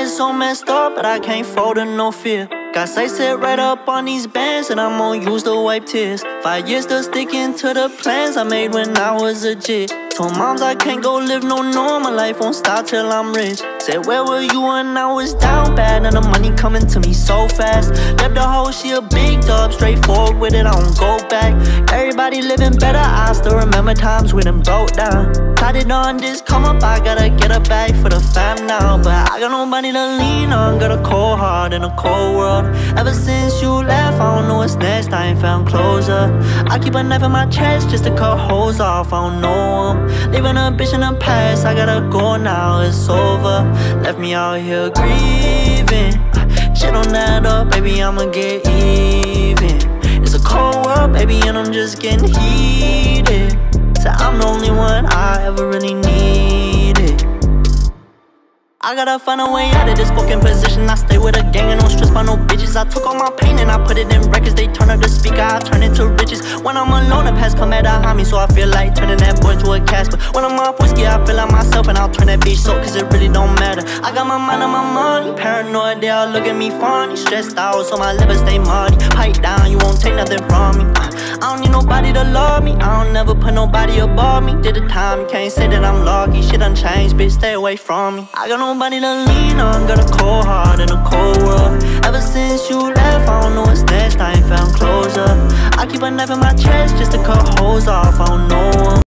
get so messed up, but I can't fold to no fear. Got sight set right up on these bands, and I'm gonna use to wipe tears. 5 years still sticking to the plans I made when I was a jit. Told moms I can't go live no normal life, won't stop till I'm rich. Said where were you when I was down bad, and the money coming to me so fast. Left the hoe, she a big dub, straightforward with it, I don't go back. Everybody living better, I still remember times when them broke down. Tried it on this come up, I gotta get a bag for the fam now. But I got nobody to lean on, got a cold heart in a cold world. Ever since you left, I don't know what's next, I ain't found closure. I keep a knife in my chest just to cut holes off, I don't know 'em. Leaving a bitch in the past, I gotta go now, it's over. Left me out here grieving. Shit don't add up, baby, I'ma get even. It's a cold world, baby, and I'm just getting heated. So I'm the only one I ever really needed. I gotta find a way out of this fucking position. I stay with a gang and don't stress by no bitches. I took all my pain and I put it in records. They turn up the speaker, I turn it to riches. When I'm alone, the past come at a high me, so I feel like turning that boy to a Casper. When I'm off whiskey, I feel like myself, and I'll turn that bitch so, cause it really don't matter. I got my mind on my money, paranoid, they all look at me funny. Stressed out, so my liver stay muddy. Pipe down, you won't take nothing from me. I don't need nobody to love me, I don't never put nobody above me. Did the time, you can't say that I'm lucky. Shit done changed, bitch, stay away from me. I got nobody to lean on, got a cold heart in a cold world. Ever since you left, I don't know what's next, I ain't found closure. I keep a knife in my chest just to cut holes off, I don't know 'em.